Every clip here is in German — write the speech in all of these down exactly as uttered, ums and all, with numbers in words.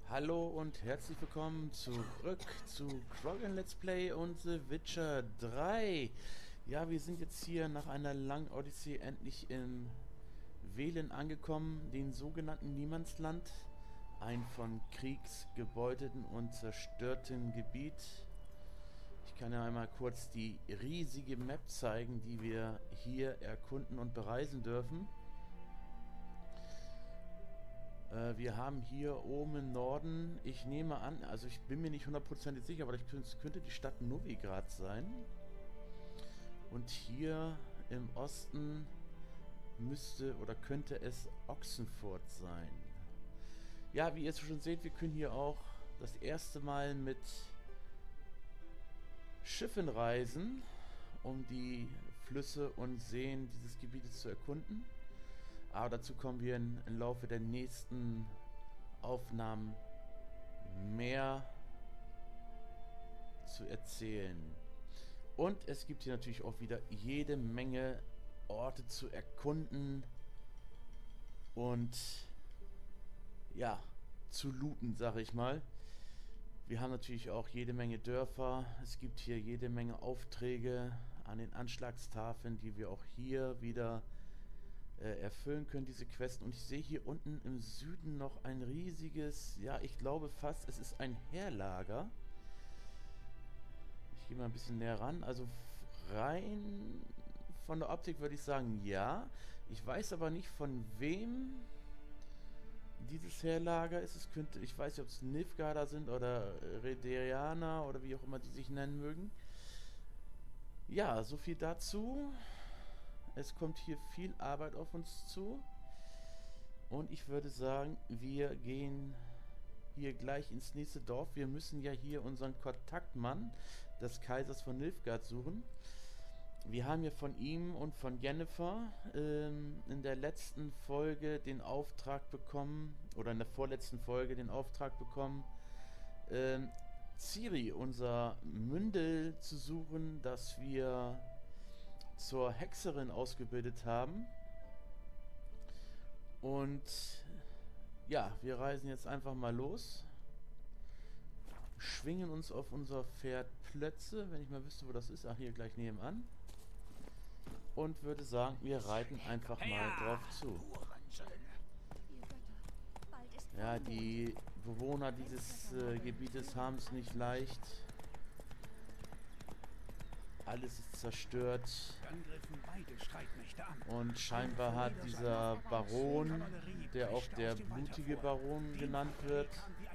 Hallo und herzlich willkommen zurück zu Krogan Let's Play und The Witcher drei. Ja, wir sind jetzt hier nach einer langen Odyssee endlich in Velen angekommen, den sogenannten Niemandsland. Ein von Kriegs gebeuteten und zerstörten Gebiet. Ich kann ja einmal kurz die riesige Map zeigen, die wir hier erkunden und bereisen dürfen. Wir haben hier oben im Norden, ich nehme an, also ich bin mir nicht hundertprozentig sicher, aber es könnte die Stadt Novigrad sein. Und hier im Osten müsste oder könnte es Ochsenfurt sein. Ja, wie ihr schon seht, wir können hier auch das erste Mal mit Schiffen reisen, um die Flüsse und Seen dieses Gebietes zu erkunden. Aber dazu kommen wir in, im Laufe der nächsten Aufnahmen mehr zu erzählen. Und es gibt hier natürlich auch wieder jede Menge Orte zu erkunden und ja, zu looten, sage ich mal. Wir haben natürlich auch jede Menge Dörfer. Es gibt hier jede Menge Aufträge an den Anschlagstafeln, die wir auch hier wieder erfüllen können, diese Quests. Und ich sehe hier unten im Süden noch ein riesiges, ja, ich glaube fast, es ist ein Heerlager. Ich gehe mal ein bisschen näher ran. Also rein von der Optik würde ich sagen, ja. Ich weiß aber nicht, von wem dieses Heerlager ist. Es könnte, ich weiß nicht, ob es Nilfgaarder sind oder Rederianer oder wie auch immer die sich nennen mögen. Ja, so viel dazu. Es kommt hier viel Arbeit auf uns zu. Und ich würde sagen, wir gehen hier gleich ins nächste Dorf. Wir müssen ja hier unseren Kontaktmann des Kaisers von Nilfgaard suchen. Wir haben ja von ihm und von Yennefer ähm, in der letzten Folge den Auftrag bekommen, oder in der vorletzten Folge den Auftrag bekommen, ähm, Ciri, unser Mündel, zu suchen, das wir zur Hexerin ausgebildet haben. Und ja, wir reisen jetzt einfach mal los. Schwingen uns auf unser Pferd Plötze, wenn ich mal wüsste, wo das ist. Ach, hier gleich nebenan. Und würde sagen, wir reiten einfach mal drauf zu. Ja, die Bewohner dieses äh, Gebietes haben es nicht leicht. Alles ist zerstört. Und scheinbar hat dieser Baron, der auch der blutige Baron genannt wird,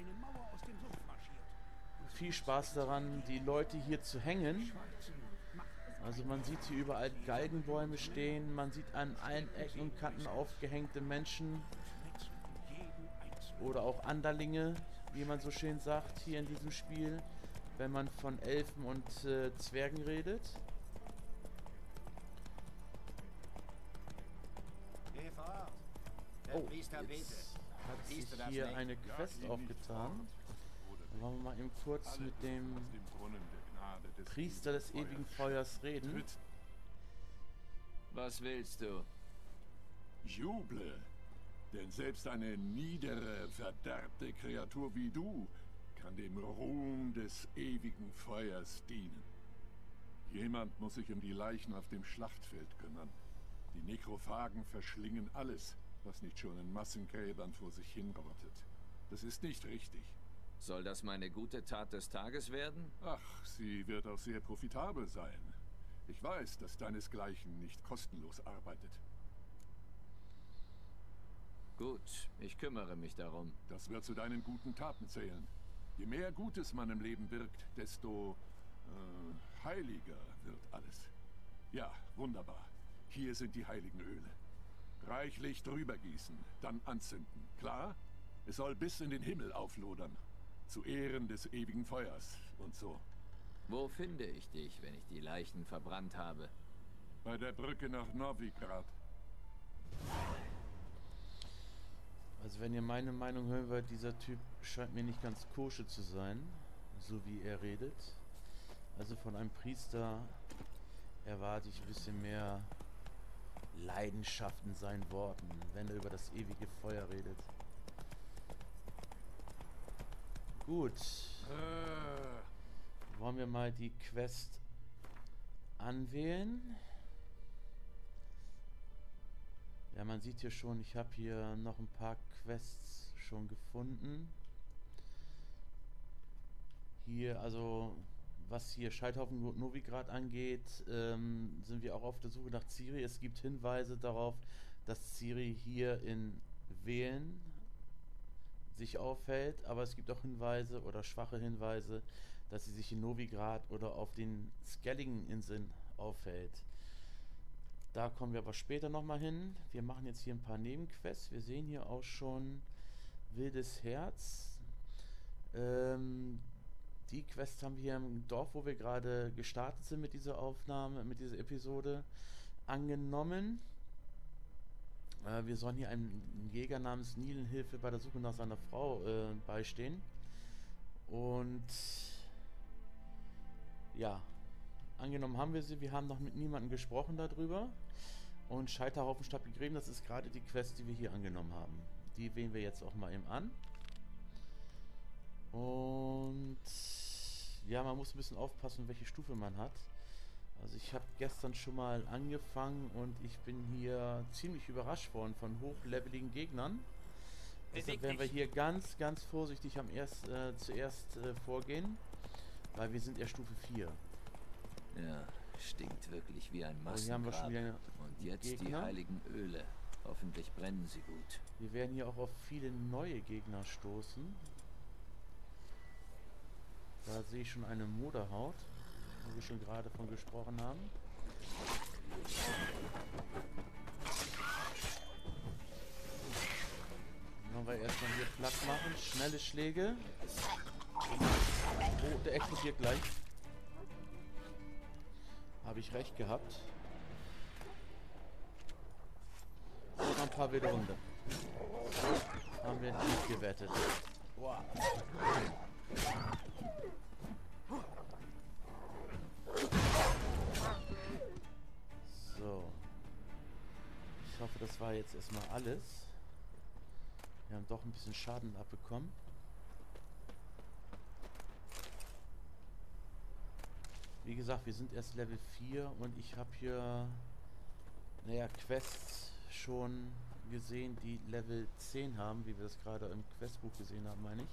viel Spaß daran, die Leute hier zu hängen. Also man sieht hier überall Galgenbäume stehen, man sieht an allen Ecken und Kanten aufgehängte Menschen. Oder auch Anderlinge, wie man so schön sagt hier in diesem Spiel, wenn man von Elfen und äh, Zwergen redet. Oh, jetzt hat sich hier eine Quest aufgetan. Dann wollen wir mal eben kurz mit dem Priester des ewigen Feuers reden. Was willst du? Juble, denn selbst eine niedere, verderbte Kreatur wie du kann dem Ruhm des ewigen Feuers dienen. Jemand muss sich um die Leichen auf dem Schlachtfeld kümmern. Die Nekrophagen verschlingen alles, was nicht schon in Massengräbern vor sich hinrottet. Das ist nicht richtig. Soll das meine gute Tat des Tages werden? Ach, sie wird auch sehr profitabel sein. Ich weiß, dass deinesgleichen nicht kostenlos arbeitet. Gut, ich kümmere mich darum. Das wird zu deinen guten Taten zählen. Je mehr Gutes man im Leben wirkt, desto äh, heiliger wird alles. Ja, wunderbar. Hier sind die heiligen Öle. Reichlich drüber gießen, dann anzünden. Klar? Es soll bis in den Himmel auflodern. Zu Ehren des ewigen Feuers und so. Wo finde ich dich, wenn ich die Leichen verbrannt habe? Bei der Brücke nach Novigrad. Also wenn ihr meine Meinung hören wollt, dieser Typ scheint mir nicht ganz koscher zu sein, so wie er redet. Also von einem Priester erwarte ich ein bisschen mehr Leidenschaft in seinen Worten, wenn er über das ewige Feuer redet. Gut. Wollen wir mal die Quest anwählen? Ja, man sieht hier schon, ich habe hier noch ein paar Quests schon gefunden. Hier, also was hier Scheithaufen Novigrad angeht, ähm, sind wir auch auf der Suche nach Ciri. Es gibt Hinweise darauf, dass Ciri hier in Velen sich aufhält, aber es gibt auch Hinweise oder schwache Hinweise, dass sie sich in Novigrad oder auf den Skelligen-Inseln aufhält. Da kommen wir aber später nochmal hin. Wir machen jetzt hier ein paar Nebenquests. Wir sehen hier auch schon Wildes Herz. Ähm, die Quest haben wir hier im Dorf, wo wir gerade gestartet sind mit dieser Aufnahme, mit dieser Episode, angenommen. Äh, wir sollen hier einem Jäger namens Nilenhilfe bei der Suche nach seiner Frau äh, beistehen. Und ja, angenommen haben wir sie. Wir haben noch mit niemandem gesprochen darüber. Und Scheiterhaufen statt begräben, das ist gerade die Quest, die wir hier angenommen haben. Die wählen wir jetzt auch mal eben an. Und ja, man muss ein bisschen aufpassen, welche Stufe man hat. Also ich habe gestern schon mal angefangen und ich bin hier ziemlich überrascht worden von hochleveligen Gegnern. Deshalb werden wir hier ganz, ganz vorsichtig am erst, äh, zuerst äh, vorgehen, weil wir sind erst Stufe vier. Ja, stinkt wirklich wie ein Oh, hier haben wir schon Massengrab. wieder Und jetzt die Gegner. heiligen Öle. Hoffentlich brennen sie gut. Wir werden hier auch auf viele neue Gegner stoßen. Da sehe ich schon eine Moderhaut, wo wir schon gerade von gesprochen haben. Dann wollen wir erstmal hier platt machen. Schnelle Schläge. Oh, der explodiert gleich. Habe ich recht gehabt. Und noch ein paar wilde Hunde. Haben wir nicht gewettet. Wow. So. Ich hoffe, das war jetzt erstmal alles. Wir haben doch ein bisschen Schaden abbekommen. Wie gesagt, wir sind erst Level vier und ich habe hier, naja, Quests schon gesehen, die Level zehn haben, wie wir das gerade im Questbuch gesehen haben, meine ich.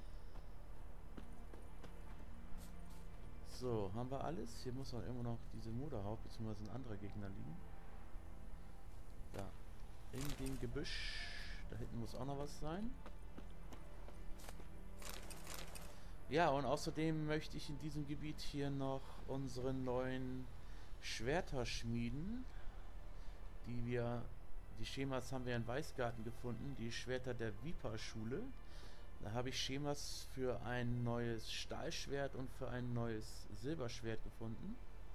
So, haben wir alles? Hier muss auch irgendwo noch diese Moderhaut bzw. ein anderer Gegner liegen. Da, in dem Gebüsch. Da hinten muss auch noch was sein. Ja, und außerdem möchte ich in diesem Gebiet hier noch unsere neuen Schwerter schmieden, die wir, die Schemas haben wir in Weißgarten gefunden, die Schwerter der Viper-Schule. Da habe ich Schemas für ein neues Stahlschwert und für ein neues Silberschwert gefunden.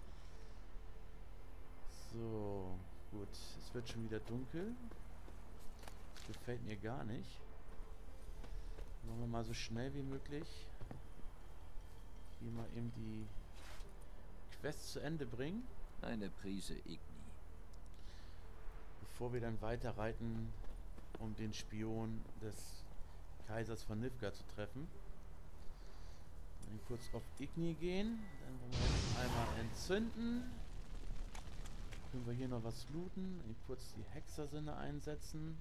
So, gut, es wird schon wieder dunkel. Das gefällt mir gar nicht. Machen wir mal so schnell wie möglich hier mal eben die Quest zu Ende bringen. Eine Prise Igni. Bevor wir dann weiter reiten, um den Spion des Kaisers von Nilfgaard zu treffen. Dann kurz auf Igni gehen. Dann wollen wir einmal entzünden. Können wir hier noch was looten. Dann kurz die Hexersinne einsetzen.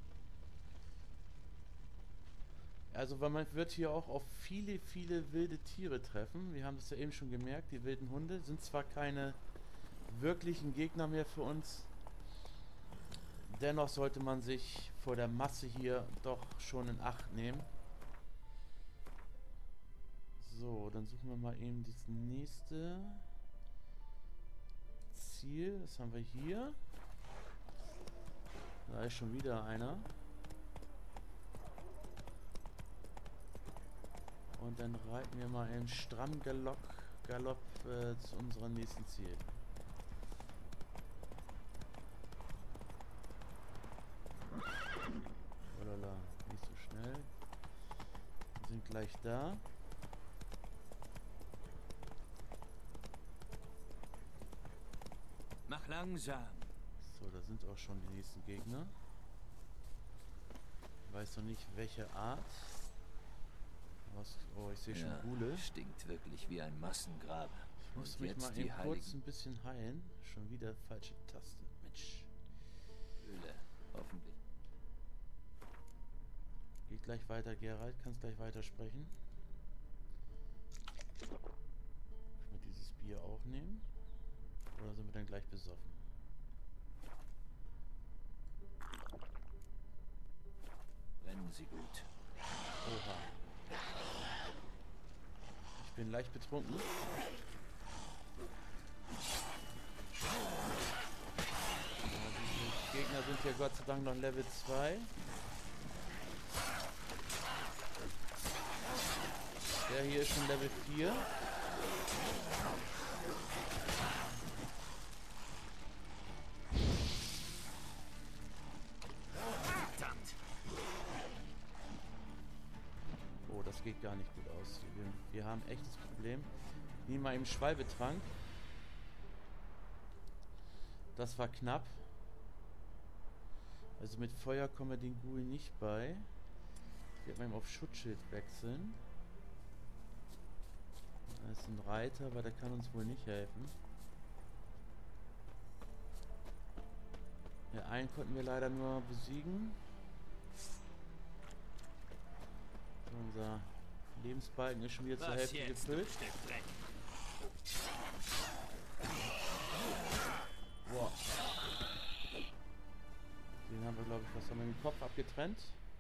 Also weil man wird hier auch auf viele, viele wilde Tiere treffen. Wir haben es ja eben schon gemerkt, die wilden Hunde sind zwar keine wirklichen Gegner mehr für uns. Dennoch sollte man sich vor der Masse hier doch schon in Acht nehmen. So, dann suchen wir mal eben das nächste Ziel. Das haben wir hier. Da ist schon wieder einer. Und dann reiten wir mal im strammen Galopp, Galopp äh, zu unserem nächsten Ziel. Olala, nicht so schnell. Wir sind gleich da. Mach langsam. So, da sind auch schon die nächsten Gegner. Ich weiß noch nicht welche Art. Was? Oh, ich sehe schon Ja, Gule. stinkt wirklich wie ein Massengrab. Ich muss Und mich jetzt mal die eben kurz heiligen ein bisschen heilen. Schon wieder falsche Taste. Mensch. Öle. Hoffentlich. Geht gleich weiter, Gerald. Kannst gleich weitersprechen. Können wir dieses Bier auch nehmen? Oder sind wir dann gleich besoffen? Brennen Sie gut. Oha. Ich bin leicht betrunken. Ja, diese Gegner sind ja Gott sei Dank noch Level zwei. Der hier ist schon Level vier. Oh, das geht gar nicht gut aus. Wir, wir haben echtes Problem. Nehmen mal eben Schwalbetrank. Das war knapp. Also mit Feuer kommen wir den Ghoul nicht bei. Ich werde mal eben auf Schutzschild wechseln. Da ist ein Reiter, aber der kann uns wohl nicht helfen. Ja, einen konnten wir leider nur besiegen. Unser Lebensbalken ist schon wieder zur Hälfte gefüllt. Boah. Den haben wir, glaube ich, was haben wir den Kopf abgetrennt.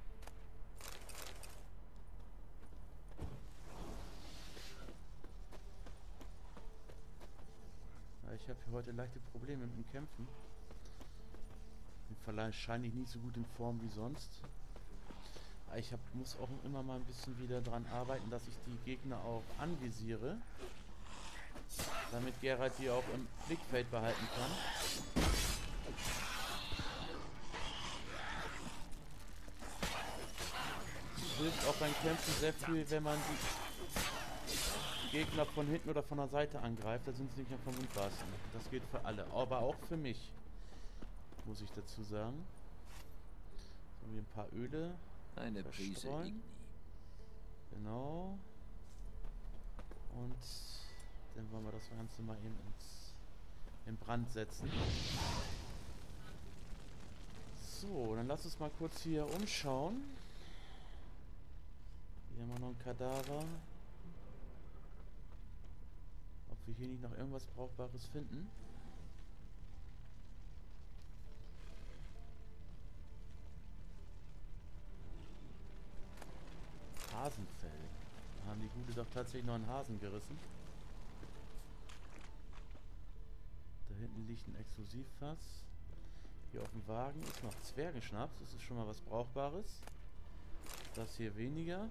Ja, ich habe hier heute leichte Probleme mit dem Kämpfen. Bin wahrscheinlich nicht so gut in Form wie sonst. Ich hab, muss auch immer mal ein bisschen wieder dran arbeiten, dass ich die Gegner auch anvisiere. Damit Geralt die auch im Blickfeld behalten kann. Hilft auch beim Kämpfen sehr viel, wenn man die Gegner von hinten oder von der Seite angreift. Da sind sie nicht am verwundbarsten. Das gilt für alle, aber auch für mich, muss ich dazu sagen. So, hier ein paar Öle. Eine Prise Igni. Genau. Und dann wollen wir das Ganze mal eben ins, in Brand setzen. So, dann lass uns mal kurz hier umschauen. Hier haben wir noch ein Kadaver. Ob wir hier nicht noch irgendwas Brauchbares finden. Hasenfell. Da haben die Gute doch tatsächlich noch einen Hasen gerissen. Da hinten liegt ein Explosivfass. Hier auf dem Wagen ist noch Zwergenschnaps. Das ist schon mal was Brauchbares. Das hier weniger.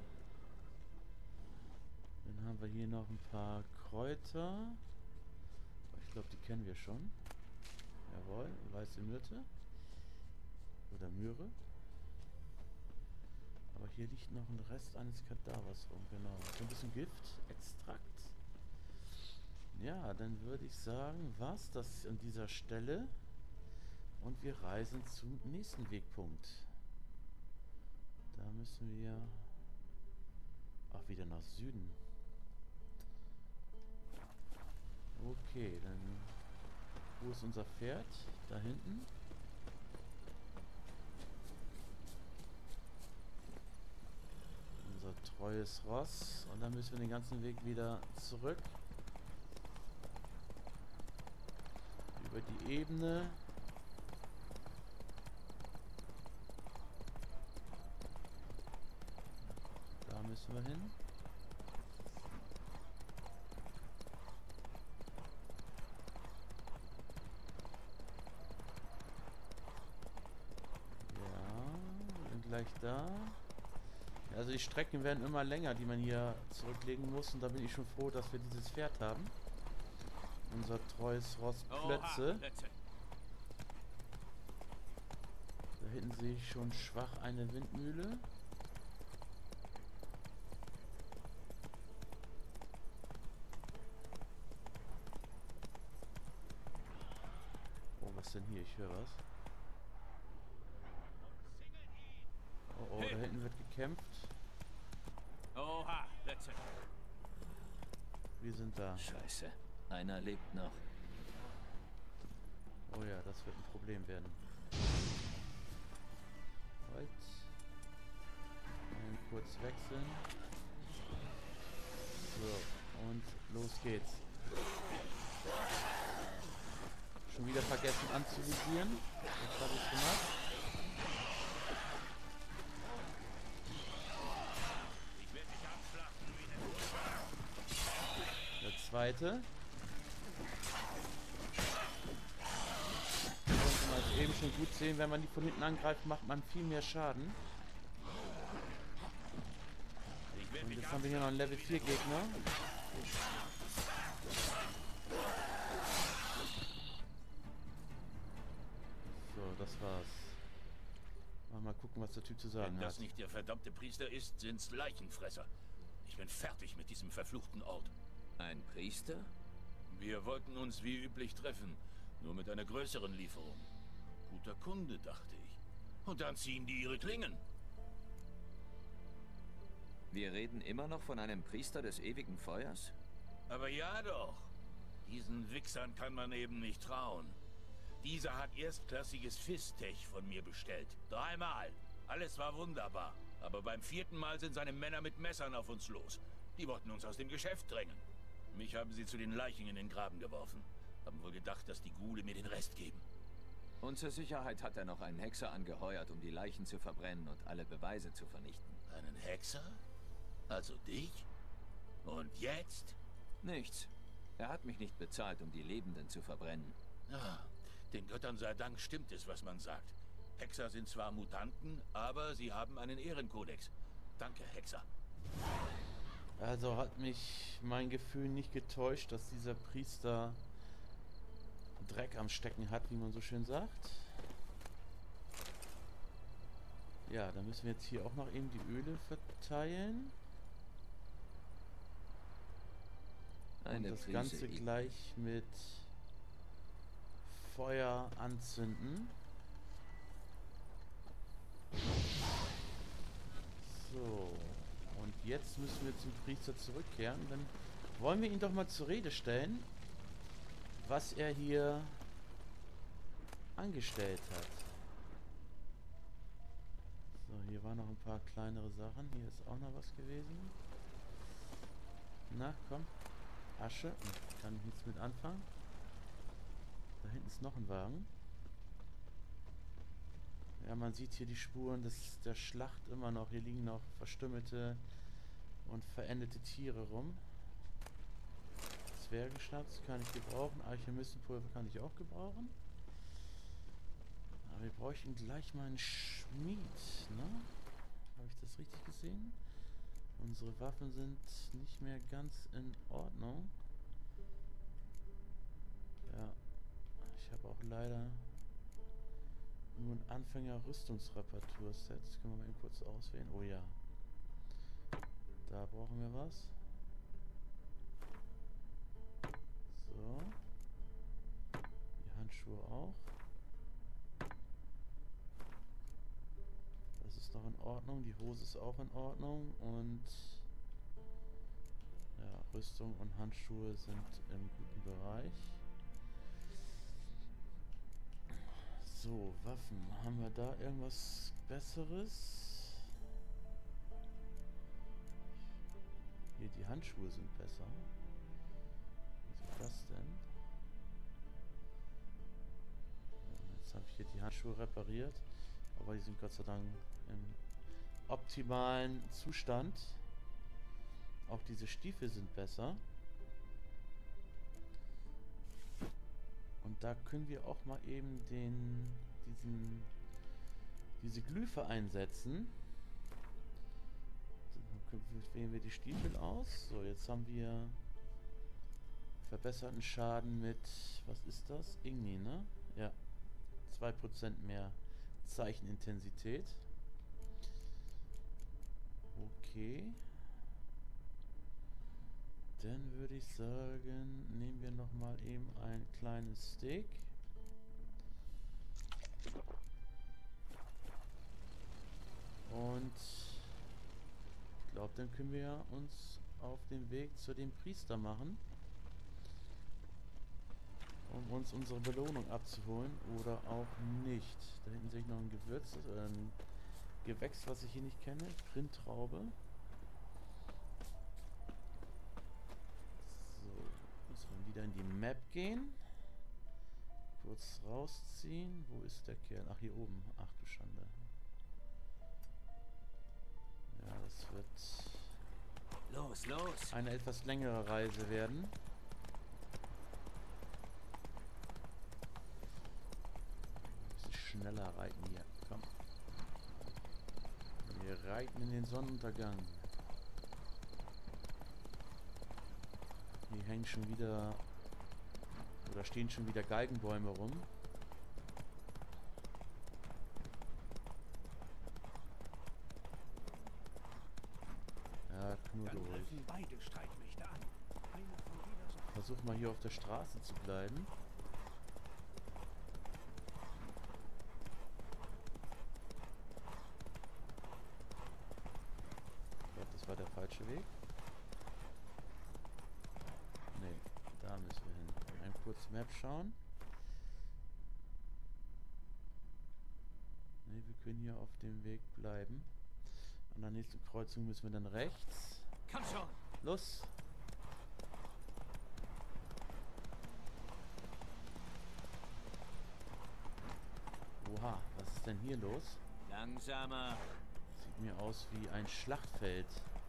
Dann haben wir hier noch ein paar Kräuter. Ich glaube, die kennen wir schon. Jawohl, weiße Myrte. Oder Möhre. Aber hier liegt noch ein Rest eines Kadavers rum, genau. So ein bisschen Gift, Extrakt. Ja, dann würde ich sagen, was das an dieser Stelle. Und wir reisen zum nächsten Wegpunkt. Da müssen wir auch wieder nach Süden. Okay, dann wo ist unser Pferd? Da hinten. Unser treues Ross. Und dann müssen wir den ganzen Weg wieder zurück. Über die Ebene. Da müssen wir hin. Ja, und gleich da. Also die Strecken werden immer länger, die man hier zurücklegen muss. Und da bin ich schon froh, dass wir dieses Pferd haben. Unser treues Ross Plötze. Da hinten sehe ich schon schwach eine Windmühle. Oh, was denn hier? Ich höre was. Oh, oh, da hinten wird gekämpft. Oha, Wir sind da. Scheiße. Einer lebt noch. Oh ja, das wird ein Problem werden. Halt. Mal kurz wechseln. So, und los geht's. Schon wieder vergessen anzuvisieren. Das habe ich gemacht. Der zweite. Konnte man es eben schon gut sehen, wenn man die von hinten angreift, macht man viel mehr Schaden. Und jetzt haben wir hier noch einen Level vier Gegner. So, das war's. Mal gucken, was der Typ zu sagen Wenn das hat. nicht der verdammte Priester ist, sind's Leichenfresser. Ich bin fertig mit diesem verfluchten Ort. Ein Priester? Wir wollten uns wie üblich treffen, nur mit einer größeren Lieferung. Guter Kunde, dachte ich. Und dann ziehen die ihre Klingen. Wir reden immer noch von einem Priester des ewigen Feuers? Aber ja doch. Diesen Wichsern kann man eben nicht trauen. Dieser hat erstklassiges Fistech von mir bestellt. Dreimal. Alles war wunderbar. Aber beim vierten Mal sind seine Männer mit Messern auf uns los. Die wollten uns aus dem Geschäft drängen. Mich haben sie zu den Leichen in den Graben geworfen. Haben wohl gedacht, dass die Ghule mir den Rest geben. Und zur Sicherheit hat er noch einen Hexer angeheuert, um die Leichen zu verbrennen und alle Beweise zu vernichten. Einen Hexer? Also dich? Und jetzt? Nichts. Er hat mich nicht bezahlt, um die Lebenden zu verbrennen. Ah, den Göttern sei Dank stimmt es, was man sagt. Hexer sind zwar Mutanten, aber sie haben einen Ehrenkodex. Danke, Hexer. Also hat mich mein Gefühl nicht getäuscht, dass dieser Priester Dreck am Stecken hat, wie man so schön sagt. Ja, dann müssen wir jetzt hier auch noch eben die Öle verteilen. Und das Ganze gleich mit Feuer anzünden. So. Und jetzt müssen wir zum Priester zurückkehren. Dann wollen wir ihn doch mal zur Rede stellen, was er hier angestellt hat. So, hier waren noch ein paar kleinere Sachen. Hier ist auch noch was gewesen. Na, komm. Asche. Kann ich nichts mit anfangen. Da hinten ist noch ein Wagen. Ja, man sieht hier die Spuren des, der Schlacht immer noch. Hier liegen noch verstümmelte und verendete Tiere rum. Zwergenschnaps kann ich gebrauchen. Alchemistenpulver kann ich auch gebrauchen. Aber wir bräuchten gleich mal einen Schmied, ne? Habe ich das richtig gesehen? Unsere Waffen sind nicht mehr ganz in Ordnung. Ja. Ich habe auch leider nur ein Anfänger-Rüstungsreparatur-Set. Das können wir mal eben kurz auswählen. Oh ja. Da brauchen wir was. So. Die Handschuhe auch. Das ist noch in Ordnung. Die Hose ist auch in Ordnung. Und ja, Rüstung und Handschuhe sind im guten Bereich. So, Waffen. Haben wir da irgendwas Besseres? Hier, die Handschuhe sind besser. Was ist das denn? Jetzt habe ich hier die Handschuhe repariert. Aber die sind Gott sei Dank im optimalen Zustand. Auch diese Stiefel sind besser. Und da können wir auch mal eben den, diesen, diese Glyphe einsetzen. Dann wählen wir die Stiefel aus. So, jetzt haben wir verbesserten Schaden mit, was ist das? Igni, ne? Ja. zwei Prozent mehr Zeichenintensität. Okay. Dann würde ich sagen, nehmen wir noch mal eben ein kleines Steak. Und ich glaube, glaube, dann können wir ja uns auf den Weg zu dem Priester machen, um uns unsere Belohnung abzuholen oder auch nicht. Da hinten sehe ich noch ein Gewürz, äh, ein Gewächs, was ich hier nicht kenne. Grüntraube. So, müssen wir wieder in die Map gehen. Kurz rausziehen. Wo ist der Kerl? Ach, hier oben. Ach du Schande. Ja, das wird Los, los! eine etwas längere Reise werden. Ein bisschen schneller reiten hier. Komm. Wir reiten in den Sonnenuntergang. Hier hängen schon wieder oder stehen schon wieder Galgenbäume rum. Ja, knurr durch. Beide Streitmächte an. Einer von jeder Seite. Versuch mal hier auf der Straße zu bleiben. Ich glaube, das war der falsche Weg. Nee, da müssen wir hin. Ein kurz Map schauen. Ne, wir können hier auf dem Weg bleiben. An der nächsten Kreuzung müssen wir dann rechts. Komm schon! Los! Oha, was ist denn hier los? Langsamer! Sieht mir aus wie ein Schlachtfeld.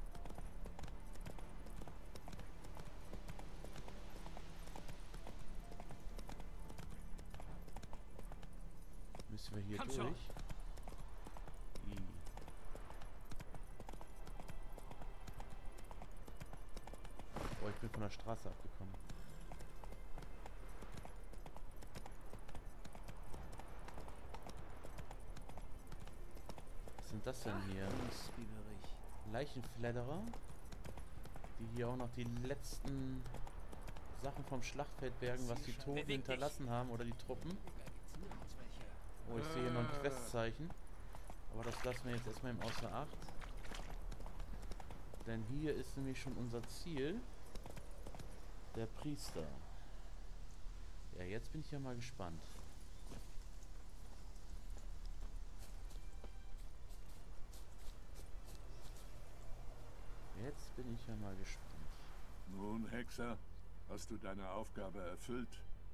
Müssen wir hier Komm durch? schon. I. Oh, ich bin von der Straße abgekommen. Was sind das denn hier? Leichenfledderer, die hier auch noch die letzten Sachen vom Schlachtfeld bergen, was die Toten hinterlassen haben oder die Truppen. Oh, ich sehe hier noch ein Questzeichen. Aber das lassen wir jetzt erstmal im Außer Acht. Denn hier ist nämlich schon unser Ziel. Der Priester. Ja, jetzt bin ich ja mal gespannt. Jetzt bin ich ja mal gespannt. Nun, Hexer, hast du deine Aufgabe erfüllt?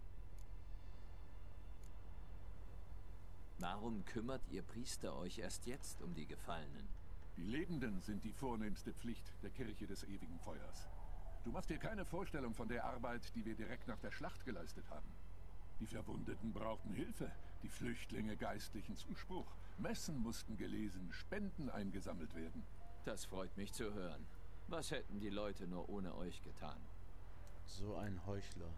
Warum kümmert ihr Priester euch erst jetzt um die Gefallenen? Die Lebenden sind die vornehmste Pflicht der Kirche des ewigen Feuers. Du machst dir keine Vorstellung von der Arbeit, die wir direkt nach der Schlacht geleistet haben. Die Verwundeten brauchten Hilfe, die Flüchtlinge geistlichen Zuspruch. Messen mussten gelesen, Spenden eingesammelt werden. Das freut mich zu hören. Was hätten die Leute nur ohne euch getan? So ein Heuchler.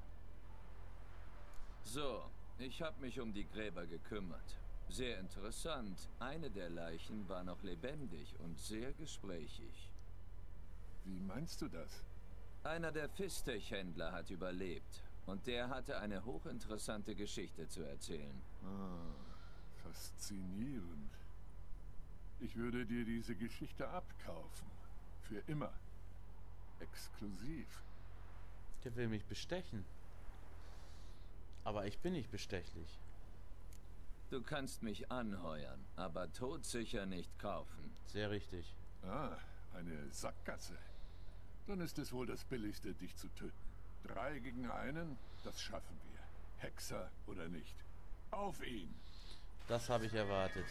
So, ich habe mich um die Gräber gekümmert. Sehr interessant. Eine der Leichen war noch lebendig und sehr gesprächig. Wie meinst du das? Einer der Fistech-Händler hat überlebt. Und der hatte eine hochinteressante Geschichte zu erzählen. Ah, faszinierend. Ich würde dir diese Geschichte abkaufen. Für immer. Exklusiv. Der will mich bestechen. Aber ich bin nicht bestechlich. Du kannst mich anheuern, aber todsicher nicht kaufen. Sehr richtig. Ah, eine Sackgasse. Dann ist es wohl das Billigste, dich zu töten. Drei gegen einen, das schaffen wir. Hexer oder nicht. Auf ihn! Das habe ich erwartet.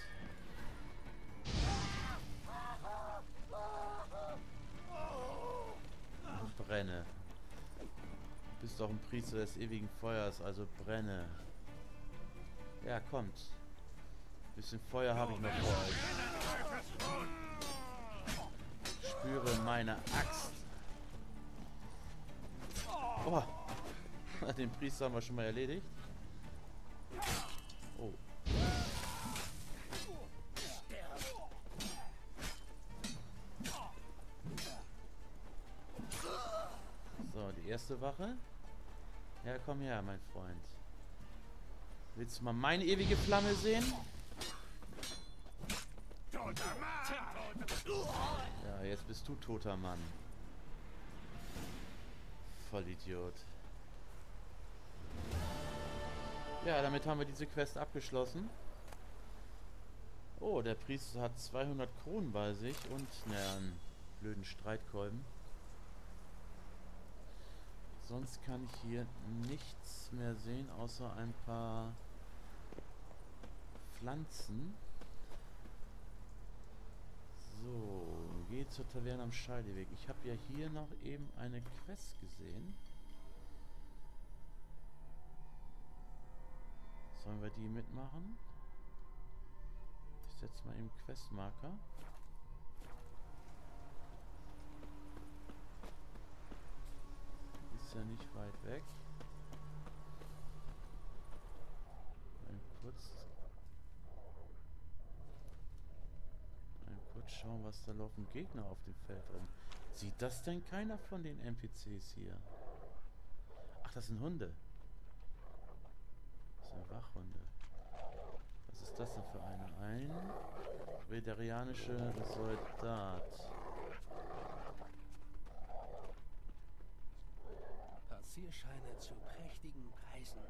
Brenne. Du bist doch ein Priester des ewigen Feuers, also brenne. Ja, kommt. Ein bisschen Feuer habe ich noch vor euch. Spüre meine Axt. Oh. Den Priester haben wir schon mal erledigt. Oh. So, die erste Wache. Ja, komm her, mein Freund. Willst du mal meine ewige Flamme sehen? Ja, jetzt jetzt bist du toter Mann. Vollidiot. Ja, damit haben wir diese Quest abgeschlossen. Oh, der Priester hat zweihundert Kronen bei sich und naja, einen blöden Streitkolben. Sonst kann ich hier nichts mehr sehen, außer ein paar Pflanzen. So, geh zur Taverne am Scheideweg. Ich habe ja hier noch eben eine Quest gesehen. Sollen wir die mitmachen? Ich setze mal eben Questmarker. Ist ja nicht weit weg. Mal kurz, mal kurz schauen, was da laufen Gegner auf dem Feld rum. Sieht das denn keiner von den N P Cs hier? Ach, das sind Hunde. Das sind Wachhunde. Was ist das denn für eine? Ein vederianischer Soldat. Passierscheine zu prächtigen Preisen.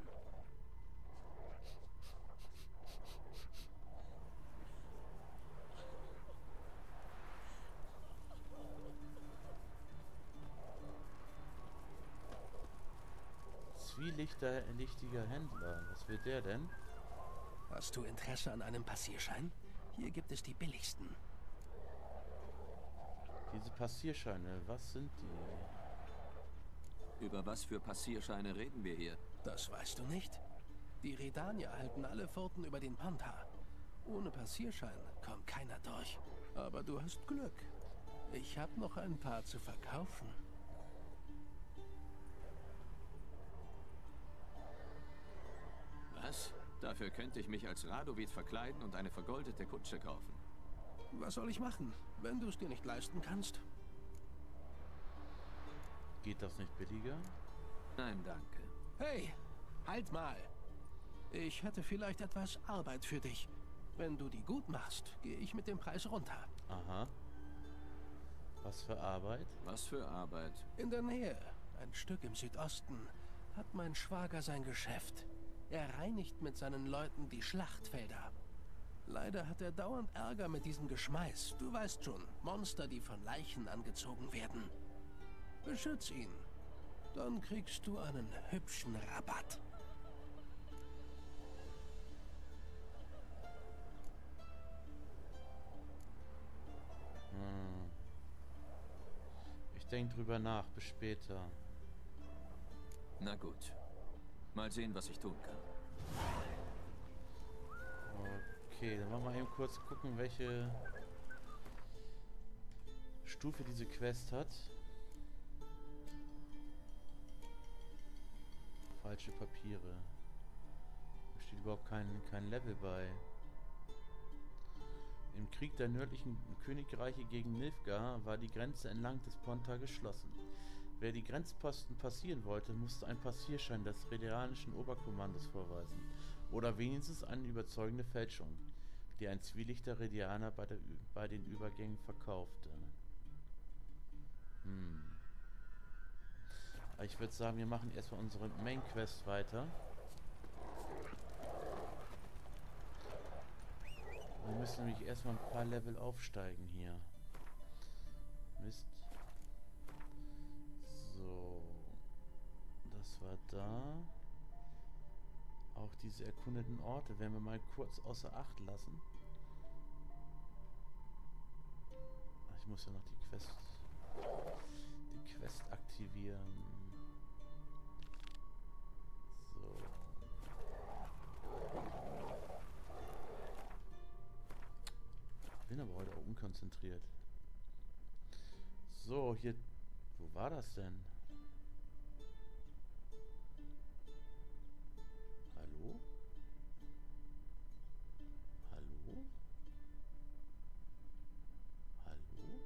Zwielichtiger Händler. Was will der denn? Hast du Interesse an einem Passierschein? Hier gibt es die billigsten. Diese Passierscheine, was sind die? Über was für Passierscheine reden wir hier? Das weißt du nicht? Die Redanier halten alle Pforten über den Panther. Ohne Passierschein kommt keiner durch. Aber du hast Glück. Ich habe noch ein paar zu verkaufen. Was? Dafür könnte ich mich als Radovid verkleiden und eine vergoldete Kutsche kaufen. Was soll ich machen, wenn du es dir nicht leisten kannst? Geht das nicht billiger? Nein, danke. Hey, halt mal. Ich hätte vielleicht etwas Arbeit für dich. Wenn du die gut machst, gehe ich mit dem Preis runter. Aha. Was für Arbeit? Was für Arbeit? In der Nähe, ein Stück im Südosten, hat mein Schwager sein Geschäft. Er reinigt mit seinen Leuten die Schlachtfelder. Leider hat er dauernd Ärger mit diesem Geschmeiß. Du weißt schon, Monster, die von Leichen angezogen werden. Beschütz ihn. Dann kriegst du einen hübschen Rabatt. Hm. Ich denke drüber nach. Bis später. Na gut. Mal sehen, was ich tun kann. Okay, dann wollen wir eben kurz gucken, welche Stufe diese Quest hat. Falsche Papiere. Da steht überhaupt kein, kein Level bei. Im Krieg der nördlichen Königreiche gegen Nilfgaard war die Grenze entlang des Pontar geschlossen. Wer die Grenzposten passieren wollte, musste einen Passierschein des redanianischen Oberkommandos vorweisen. Oder wenigstens eine überzeugende Fälschung, die ein zwielichter Redianer bei, der, bei den Übergängen verkaufte. Hm. Ich würde sagen, wir machen erstmal unsere Main Quest weiter. Wir müssen nämlich erstmal ein paar Level aufsteigen hier. Mist. So. Das war da. Auch diese erkundeten Orte werden wir mal kurz außer Acht lassen. Ach, ich muss ja noch die Quest, die Quest aktivieren. So. Bin aber heute auch unkonzentriert. So, hier. Wo war das denn? Hallo? Hallo? Hallo?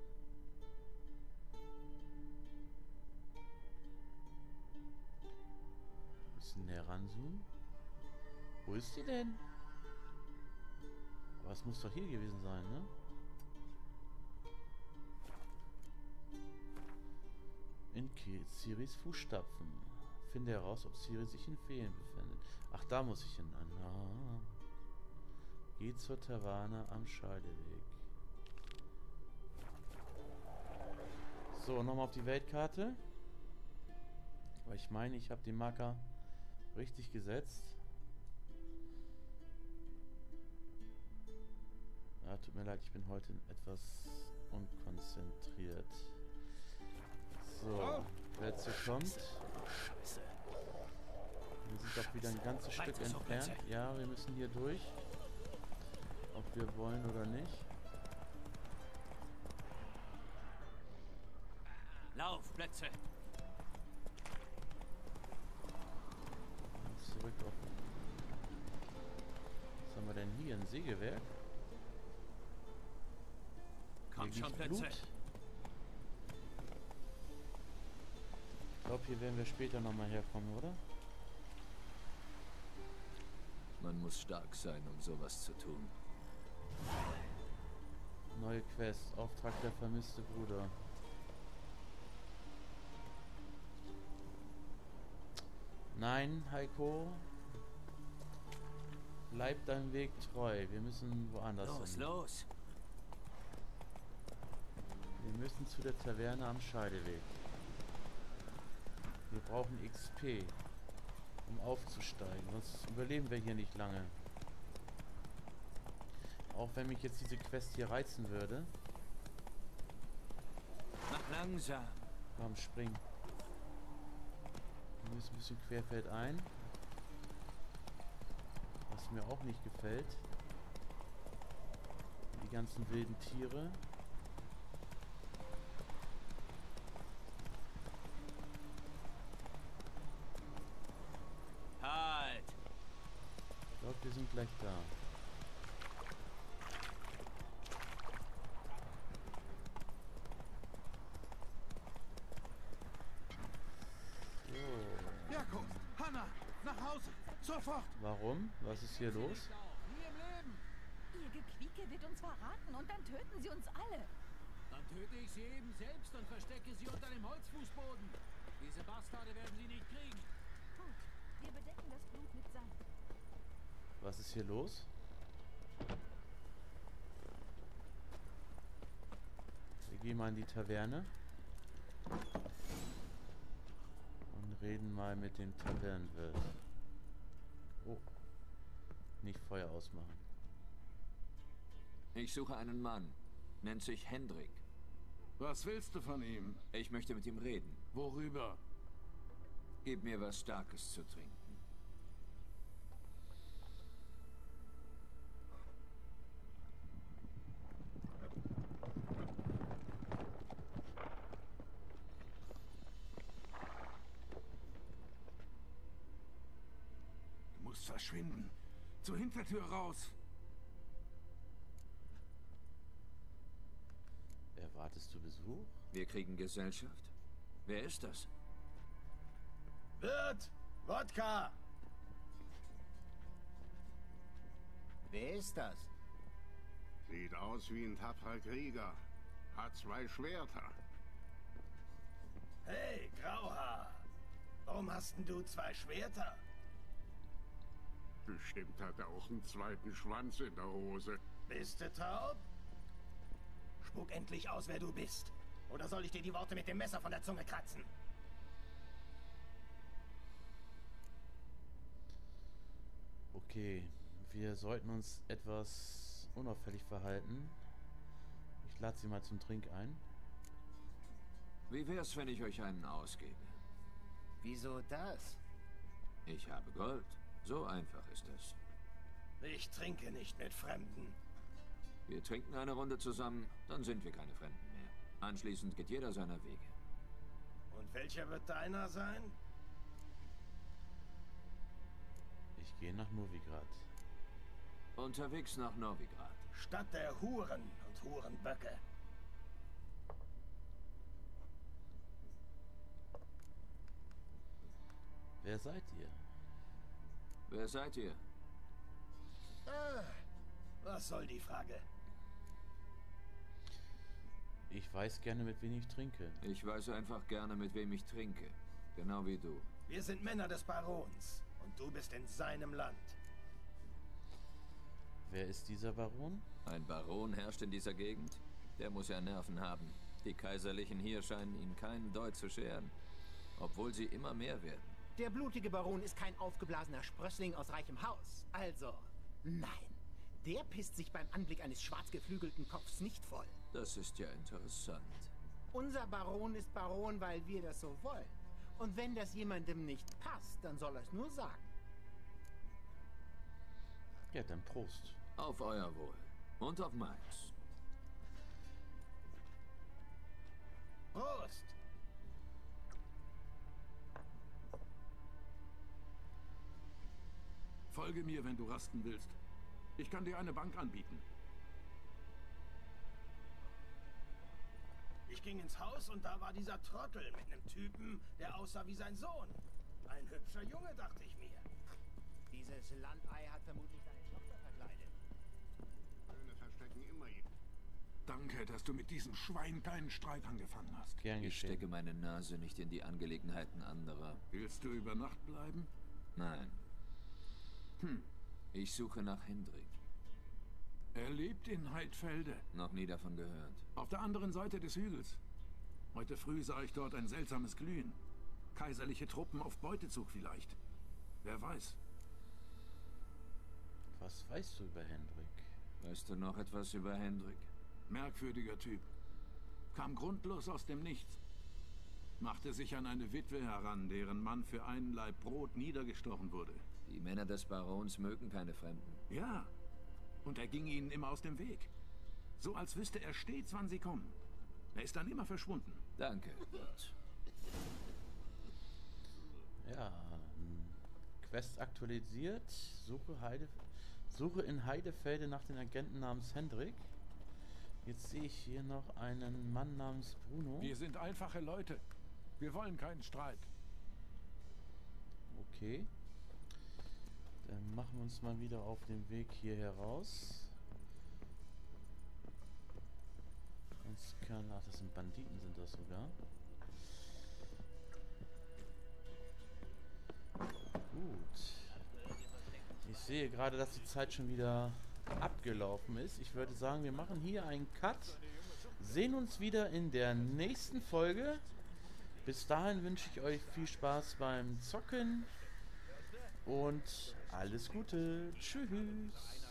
Ein bisschen näher ranzoomen. Wo ist die denn? Aber es muss doch hier gewesen sein, ne? in Ciris Fußstapfen. Finde heraus, ob Ciri sich in Ferien befindet. Ach, da muss ich hin. Ah. Geh zur Taverne am Scheideweg. So, nochmal auf die Weltkarte. Weil ich meine, ich habe den Marker richtig gesetzt. Ja, tut mir leid, ich bin heute etwas unkonzentriert. So, wer jetzt hier kommt. Scheiße. Wir sind doch wieder ein ganzes Stück Weiter so, entfernt. Plätze. Ja, wir müssen hier durch. Ob wir wollen oder nicht. Lauf, Plätze. Zurück auf. Was haben wir denn hier? Ein Sägewerk? Komm Hier schon, liegt Plätze. Blut. Ich glaube, hier werden wir später nochmal herkommen, oder? Man muss stark sein, um sowas zu tun. Neue Quest. Auftrag der vermisste Bruder. Nein, Heiko. Bleib deinem Weg treu. Wir müssen woanders Los, hin. los. Wir müssen zu der Taverne am Scheideweg. Wir brauchen X P, um aufzusteigen. Sonst überleben wir hier nicht lange. Auch wenn mich jetzt diese Quest hier reizen würde. Mach langsam. Komm, spring. Wir müssen ein bisschen querfeldein. Was mir auch nicht gefällt. Die ganzen wilden Tiere. Halt. Ich glaube, wir sind gleich da. So. Jakob, Hanna, nach Hause, sofort! Warum? Was ist hier los? Nie im Leben! Ihr Gequieke wird uns verraten und dann töten sie uns alle. Dann töte ich sie eben selbst und verstecke sie unter dem Holzfußboden. Diese Bastarde werden sie nicht kriegen. Gut, wir bedecken das Blut mit Sand. Was ist hier los? Wir gehen mal in die Taverne. Und reden mal mit dem Tavernenwirt. Oh. Nicht Feuer ausmachen. Ich suche einen Mann. Nennt sich Hendrik. Was willst du von ihm? Ich möchte mit ihm reden. Worüber? Gib mir was Starkes zu trinken. Du musst verschwinden. Zur Hintertür raus. Erwartest du Besuch? Wir kriegen Gesellschaft. Wer ist das? Wirt! Wodka! Wer ist das? Sieht aus wie ein tapferer Krieger. Hat zwei Schwerter. Hey, Grauhaar! Warum hast denn du zwei Schwerter? Bestimmt hat er auch einen zweiten Schwanz in der Hose. Bist du taub? Spuck endlich aus, wer du bist. Oder soll ich dir die Worte mit dem Messer von der Zunge kratzen? Okay, wir sollten uns etwas unauffällig verhalten. Ich lade sie mal zum Trink ein. Wie wär's, wenn ich euch einen ausgebe? Wieso das? Ich habe Gold. So einfach ist es. Ich trinke nicht mit Fremden. Wir trinken eine Runde zusammen, dann sind wir keine Fremden mehr. Anschließend geht jeder seiner Wege. Und welcher wird deiner sein? Ich gehe nach Novigrad. Unterwegs nach Novigrad. Stadt der Huren und Hurenböcke. Wer seid ihr? Wer seid ihr? Ah, was soll die Frage? Ich weiß gerne, mit wem ich trinke. Ich weiß einfach gerne, mit wem ich trinke. Genau wie du. Wir sind Männer des Barons. Und du bist in seinem Land. Wer ist dieser Baron? Ein Baron herrscht in dieser Gegend? Der muss ja Nerven haben. Die Kaiserlichen hier scheinen ihn keinen Deut zu scheren. Obwohl sie immer mehr werden. Der blutige Baron ist kein aufgeblasener Sprössling aus reichem Haus. Also, nein. Der pisst sich beim Anblick eines schwarz geflügelten Kopfs nicht voll. Das ist ja interessant. Unser Baron ist Baron, weil wir das so wollen. Und wenn das jemandem nicht passt, dann soll er es nur sagen. Ja, dann Prost. Auf euer Wohl. Und auf meins. Prost! Folge mir, wenn du rasten willst. Ich kann dir eine Bank anbieten. Ich ging ins Haus und da war dieser Trottel mit einem Typen, der aussah wie sein Sohn. Ein hübscher Junge, dachte ich mir. Dieses Landei hat vermutlich deine Tochter verkleidet. Söhne verstecken immer jeden. Danke, dass du mit diesem Schwein keinen Streit angefangen hast. Gern Ich geschehen. stecke meine Nase nicht in die Angelegenheiten anderer. Willst du über Nacht bleiben? Nein. Hm. Ich suche nach Hendrik. Er lebt in Heidfelde, Noch nie davon gehört. auf der anderen Seite des Hügels. Heute früh sah ich dort ein seltsames Glühen. Kaiserliche Truppen auf Beutezug vielleicht. Wer weiß. Was weißt du über Hendrik? Weißt du noch etwas über Hendrik? Merkwürdiger Typ. Kam grundlos aus dem Nichts. Machte sich an eine Witwe heran, deren Mann für einen Laib Brot niedergestochen wurde. Die Männer des Barons mögen keine Fremden. Ja, und er ging ihnen immer aus dem Weg. So als wüsste er stets, wann sie kommen. Er ist dann immer verschwunden. Danke, Gott. Ja, hm, Quest aktualisiert. Suche, Heide, Suche in Heidefelde nach den Agenten namens Hendrik. Jetzt sehe ich hier noch einen Mann namens Bruno. Wir sind einfache Leute. Wir wollen keinen Streit. Okay. Dann machen wir uns mal wieder auf den Weg hier heraus. Uns kann, ach, das sind Banditen, sind das sogar. Gut. Ich sehe gerade, dass die Zeit schon wieder abgelaufen ist. Ich würde sagen, wir machen hier einen Cut. Sehen uns wieder in der nächsten Folge. Bis dahin wünsche ich euch viel Spaß beim Zocken und alles Gute. Tschüss.